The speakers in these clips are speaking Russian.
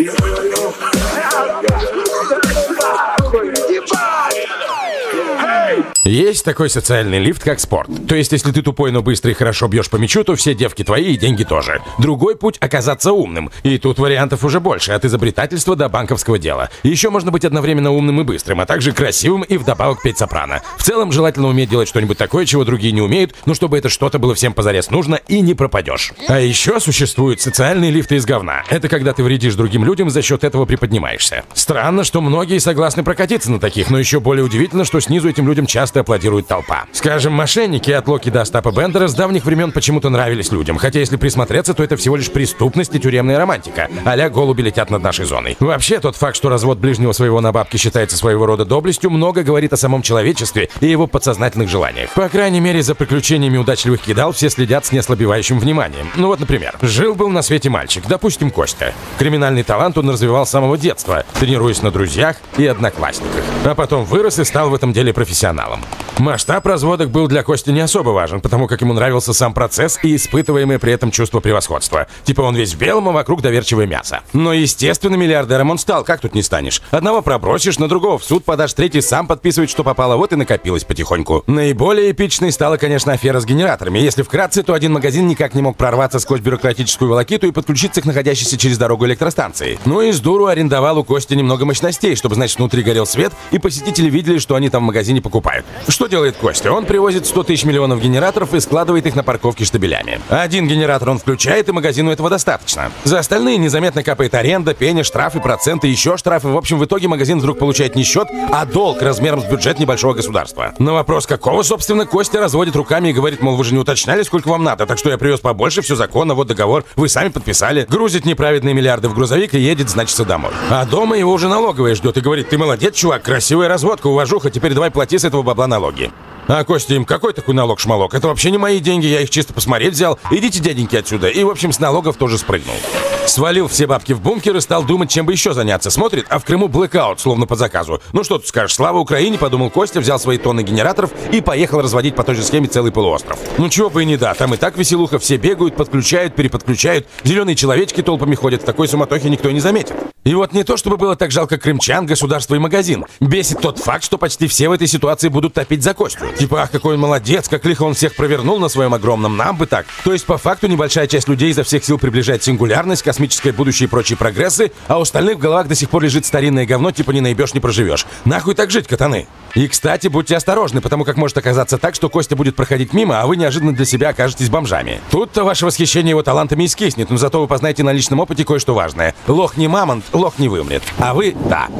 Есть такой социальный лифт, как спорт. То есть, если ты тупой, но быстрый и хорошо бьешь по мячу, то все девки твои и деньги тоже. Другой путь — оказаться умным. И тут вариантов уже больше, от изобретательства до банковского дела. Еще можно быть одновременно умным и быстрым, а также красивым и вдобавок петь сопрано. В целом, желательно уметь делать что-нибудь такое, чего другие не умеют, но чтобы это что-то было всем позарез нужно и не пропадешь. А еще существуют социальные лифты из говна. Это когда ты вредишь другим людям, за счет этого приподнимаешься. Странно, что многие согласны прокатиться на таких, но еще более удивительно, что снизу этим людям часто аплодирует толпа. Скажем, мошенники от Локи до Остапа Бендера с давних времен почему-то нравились людям, хотя если присмотреться, то это всего лишь преступность и тюремная романтика, а-ля голуби летят над нашей зоной. Вообще, тот факт, что развод ближнего своего на бабки считается своего рода доблестью, много говорит о самом человечестве и его подсознательных желаниях. По крайней мере, за приключениями удачливых кидал все следят с неослабевающим вниманием. Ну вот, например, жил-был на свете мальчик, допустим, Костя. Криминальный талант он развивал с самого детства, тренируясь на друзьях и одноклассниках. А потом вырос и стал в этом деле профессионалом. Масштаб разводок был для Кости не особо важен, потому как ему нравился сам процесс и испытываемое при этом чувство превосходства. Типа он весь в белом, а вокруг доверчивое мясо. Но, естественно, миллиардером он стал, как тут не станешь. Одного пробросишь, на другого в суд подашь, третий сам подписывает, что попало, вот и накопилось потихоньку. Наиболее эпичной стала, конечно, афера с генераторами. Если вкратце, то один магазин никак не мог прорваться сквозь бюрократическую волокиту и подключиться к находящейся через дорогу электростанции. Ну и с дуру арендовал у Кости немного мощностей, чтобы, значит, внутри горел свет, и посетители видели, что они там в магазине покупают. Что делает Костя? Он привозит 100 тысяч миллионов генераторов и складывает их на парковке штабелями. Один генератор он включает, и магазину этого достаточно. За остальные незаметно капает аренда, пеня, штрафы, проценты, еще штрафы. В общем, в итоге магазин вдруг получает не счет, а долг размером с бюджет небольшого государства. На вопрос, какого, собственно, Костя разводит руками и говорит, мол, вы же не уточняли, сколько вам надо, так что я привез побольше, все законно, вот договор, вы сами подписали. Грузит неправедные миллиарды в грузовик и едет, значится, домой. А дома его уже налоговая ждет и говорит, ты молодец, чувак, красивая разводка, уважуха, теперь давай плати с этого бабла налоги. А Костя им, какой такой налог-шмалок? Это вообще не мои деньги, я их чисто посмотреть взял. Идите, дяденьки, отсюда. И, в общем, с налогов тоже спрыгнул. Свалил все бабки в бункер и стал думать, чем бы еще заняться. Смотрит, а в Крыму блэкаут, словно по заказу. Ну что ты скажешь, слава Украине, подумал Костя, взял свои тонны генераторов и поехал разводить по той же схеме целый полуостров. Ну чего бы и не да, там и так веселуха, все бегают, подключают, переподключают. Зеленые человечки толпами ходят, в такой суматохе никто и не заметит. И вот не то, чтобы было так жалко крымчан, государство и магазин. Бесит тот факт, что почти все в этой ситуации будут топить за Костю. Типа, ах, какой он молодец, как лихо он всех провернул на своем огромном, нам бы так. То есть, по факту, небольшая часть людей изо всех сил приближает сингулярность, космическое будущее и прочие прогрессы, а у остальных в головах до сих пор лежит старинное говно, типа не наебешь, не проживешь. Нахуй так жить, катаны? И, кстати, будьте осторожны, потому как может оказаться так, что Костя будет проходить мимо, а вы неожиданно для себя окажетесь бомжами. Тут-то ваше восхищение его талантами искиснет, но зато вы познаете на личном опыте кое-что важное. Лох не мамонт, лох не вымрет. А вы — да.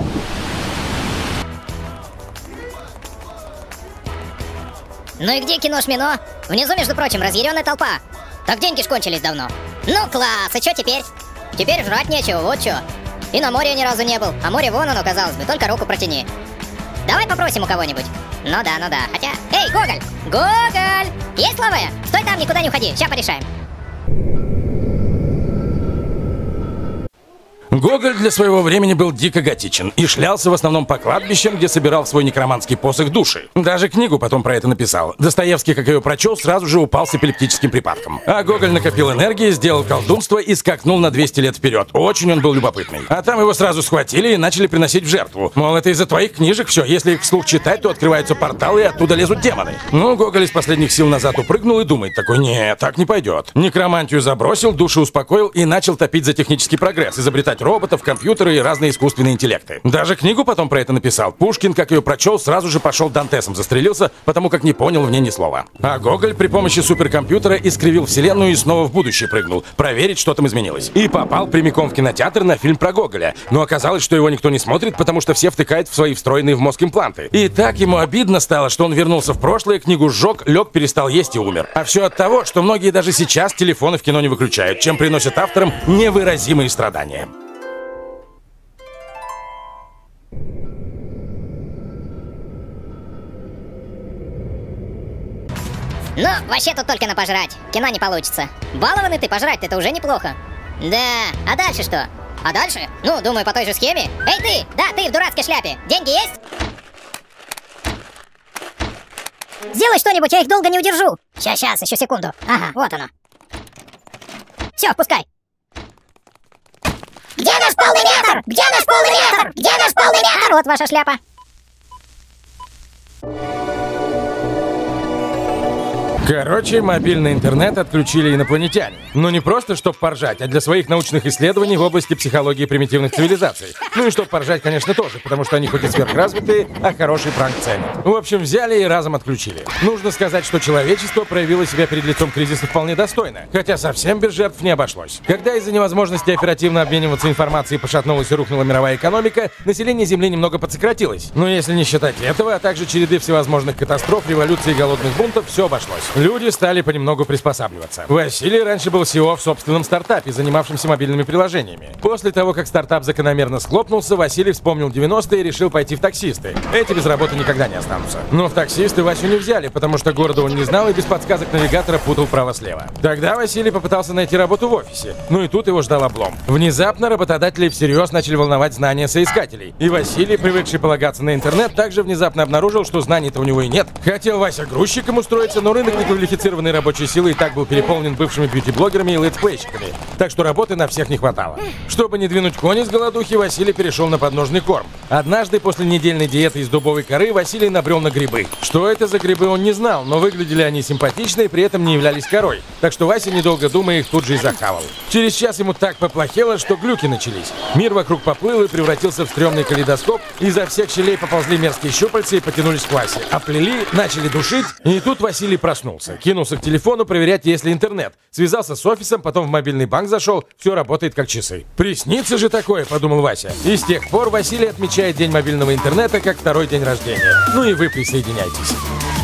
Ну и где кино Шмино? Внизу, между прочим, разъяренная толпа. Так деньги ж кончились давно. Ну класс, и что теперь? Теперь жрать нечего, вот что. И на море ни разу не был. А море вон оно, казалось бы, только руку протяни. Давай попросим у кого-нибудь. Ну да. Хотя... Эй, Гоголь! Гоголь! Есть словая? Стой там, никуда не уходи, сейчас порешаем. Гоголь для своего времени был дико готичен и шлялся в основном по кладбищам, где собирал в свой некроманский посох души. Даже книгу потом про это написал. Достоевский, как ее прочел, сразу же упал с эпилептическим припадком. А Гоголь накопил энергии, сделал колдунство и скакнул на 200 лет вперед. Очень он был любопытный. А там его сразу схватили и начали приносить в жертву. Мол, это из-за твоих книжек все. Если их вслух читать, то открываются порталы и оттуда лезут демоны. Ну, Гоголь из последних сил назад упрыгнул и думает такой, нет, так не пойдет. Некромантию забросил, душу успокоил и начал топить за технический прогресс, изобретать роботов, компьютеры и разные искусственные интеллекты. Даже книгу потом про это написал. Пушкин, как ее прочел, сразу же пошел Дантесом застрелился, потому как не понял в ней ни слова. А Гоголь при помощи суперкомпьютера искривил вселенную и снова в будущее прыгнул, проверить, что там изменилось. И попал прямиком в кинотеатр на фильм про Гоголя. Но оказалось, что его никто не смотрит, потому что все втыкают в свои встроенные в мозг импланты. И так ему обидно стало, что он вернулся в прошлое, книгу сжег, лег, перестал есть и умер. А все от того, что многие даже сейчас телефоны в кино не выключают, чем приносят авторам невыразимые страдания. Ну, вообще тут только на пожрать. Кино не получится. Балованный ты, пожрать-то это уже неплохо. Да, а дальше что? А дальше? Ну, думаю, по той же схеме. Эй, ты! Да, ты в дурацкой шляпе. Деньги есть? Сделай что-нибудь, я их долго не удержу. Сейчас, еще секунду. Ага, вот оно. Все, впускай. Где наш полный метр? Где наш полный метр? Где наш полный метр? Вот ваша шляпа. Короче, мобильный интернет отключили инопланетяне. Но не просто, чтобы поржать, а для своих научных исследований в области психологии примитивных цивилизаций. Ну и чтобы поржать, конечно, тоже, потому что они хоть и сверхразвитые, а хороший пранк ценят. В общем, взяли и разом отключили. Нужно сказать, что человечество проявило себя перед лицом кризиса вполне достойно, хотя совсем без жертв не обошлось. Когда из-за невозможности оперативно обмениваться информацией пошатнулась и рухнула мировая экономика, население Земли немного подсократилось. Но если не считать этого, а также череды всевозможных катастроф, революций и голодных бунтов, все обошлось. Люди стали понемногу приспосабливаться. Василий раньше был SEO в собственном стартапе, занимавшемся мобильными приложениями. После того, как стартап закономерно схлопнулся, Василий вспомнил 90-е и решил пойти в таксисты. Эти без работы никогда не останутся. Но в таксисты Васю не взяли, потому что города он не знал и без подсказок навигатора путал право-слева. Тогда Василий попытался найти работу в офисе. Ну и тут его ждал облом. Внезапно работодатели всерьез начали волновать знания соискателей. И Василий, привыкший полагаться на интернет, также внезапно обнаружил, что знаний-то у него и нет. Хотел Вася грузчиком устроиться, но рынок неквалифицированной рабочей силы и так был переполнен бывшими бьюти-блогерами и летсплейщиками, так что работы на всех не хватало. Чтобы не двинуть кони с голодухи, Василий перешел на подножный корм. Однажды после недельной диеты из дубовой коры Василий набрел на грибы. Что это за грибы, он не знал, но выглядели они симпатично и при этом не являлись корой, так что Вася, недолго думая, их тут же и захавал. Через час ему так поплохело, что глюки начались. Мир вокруг поплыл и превратился в стрёмный калейдоскоп, изо всех щелей поползли мерзкие щупальца и потянулись к Васе. Оплели, начали душить, и тут Василий проснулся. Кинулся к телефону проверять, есть ли интернет. Связался с офисом, потом в мобильный банк зашел, все работает как часы. Приснится же такое, подумал Вася. И с тех пор Василий отмечает день мобильного интернета как второй день рождения. Ну и вы присоединяйтесь.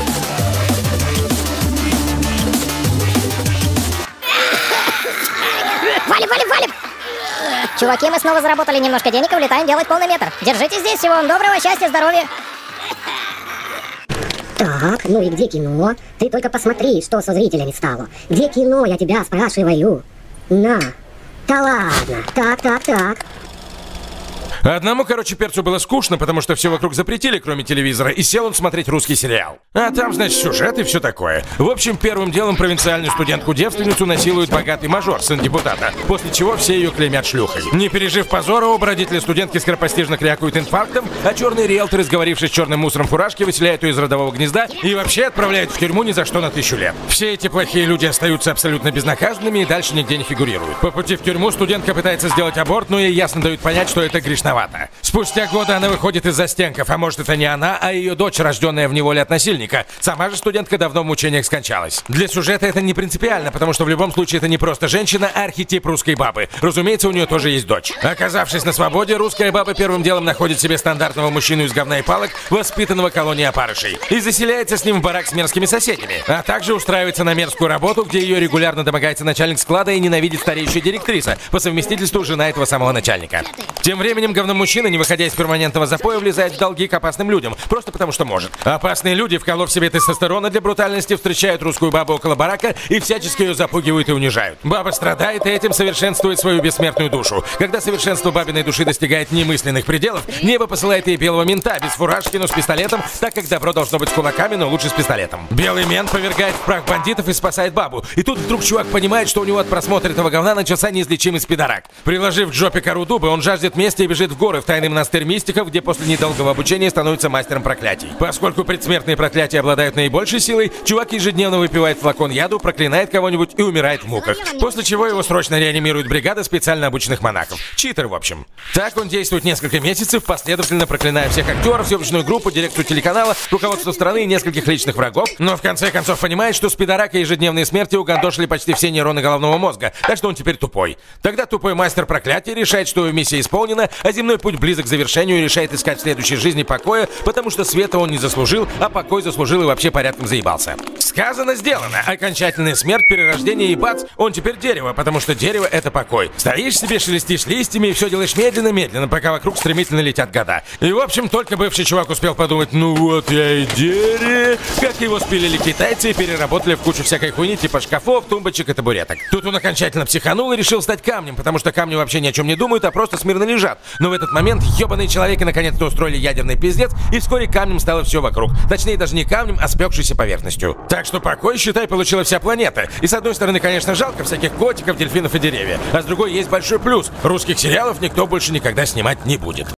Валим! Чуваки, мы снова заработали немножко денег и улетаем делать полный метр. Держитесь здесь, всего вам доброго, счастья, здоровья. Так, ну и где кино? Ты только посмотри, что со зрителями стало. Где кино, я тебя спрашиваю? На. Да ладно. Так. Одному, перцу было скучно, потому что все вокруг запретили, кроме телевизора, и сел он смотреть русский сериал. А там, значит, сюжет и все такое. В общем, первым делом провинциальную студентку-девственницу насилует богатый мажор, сын депутата, после чего все ее клеймят шлюхой. Не пережив позора, оба родители студентки скоропостижно крякают инфарктом, а черный риэлтор, сговорившись с черным мусором фуражки, выселяет ее из родового гнезда и вообще отправляет в тюрьму ни за что на 1000 лет. Все эти плохие люди остаются абсолютно безнаказанными и дальше нигде не фигурируют. По пути в тюрьму студентка пытается сделать аборт, но ей ясно дают понять, что это грешно. Спустя годы она выходит из застенков, а может, это не она, а ее дочь, рожденная в неволе от насильника. Сама же студентка давно в мучениях скончалась. Для сюжета это не принципиально, потому что в любом случае это не просто женщина, а архетип русской бабы. Разумеется, у нее тоже есть дочь. Оказавшись на свободе, русская баба первым делом находит себе стандартного мужчину из говна и палок, воспитанного колонией опарышей, и заселяется с ним в барак с мерзкими соседями, а также устраивается на мерзкую работу, где ее регулярно домогается начальник склада и ненавидит стареющая директриса, по совместительству жена этого самого начальника. Тем временем говномужчина, не выходя из перманентного запоя, влезает в долги к опасным людям, просто потому что может. Опасные люди, вколов себе тестостерона для брутальности, встречают русскую бабу около барака и всячески ее запугивают и унижают. Баба страдает и этим совершенствует свою бессмертную душу. Когда совершенство бабиной души достигает немысленных пределов, небо посылает ей белого мента, без фуражки, но с пистолетом, так как добро должно быть с кулаками, но лучше с пистолетом. Белый мент повергает в прах бандитов и спасает бабу. И тут вдруг чувак понимает, что у него от просмотра этого говна начался неизлечимый спидорак. Приложив к жопе кору дуба, он жаждет мести и бежит в горы, в тайный монастырь мистиков, где после недолгого обучения становится мастером проклятий. Поскольку предсмертные проклятия обладают наибольшей силой, чувак ежедневно выпивает флакон яду, проклинает кого-нибудь и умирает в муках. После чего его срочно реанимирует бригада специально обученных монахов. Читер, в общем. Так он действует несколько месяцев, последовательно проклиная всех актеров, съемочную группу, дирекцию телеканала, руководство страны и нескольких личных врагов, но в конце концов понимает, что спидорака и ежедневные смерти угандошили почти все нейроны головного мозга, так что он теперь тупой. Тогда тупой мастер проклятия решает, что его миссия исполнена, а земной путь близок к завершению и решает искать в следующей жизни покоя, потому что света он не заслужил, а покой заслужил и вообще порядком заебался. Сказано, сделано. Окончательная смерть, перерождение и бац, он теперь дерево, потому что дерево — это покой. Стоишь себе, шелестишь листьями и все делаешь медленно-медленно, пока вокруг стремительно летят года. И в общем, только бывший чувак успел подумать, ну вот я и дерево, как его спилили китайцы и переработали в кучу всякой хуйни типа шкафов, тумбочек и табуреток. Тут он окончательно психанул и решил стать камнем, потому что камни вообще ни о чем не думают, а просто смирно лежат. Но Но в этот момент ебаные человеки наконец-то устроили ядерный пиздец, и вскоре камнем стало все вокруг. Точнее, даже не камнем, а спекшейся поверхностью. Так что покой, считай, получила вся планета. И с одной стороны, конечно, жалко всяких котиков, дельфинов и деревьев. А с другой есть большой плюс. Русских сериалов никто больше никогда снимать не будет.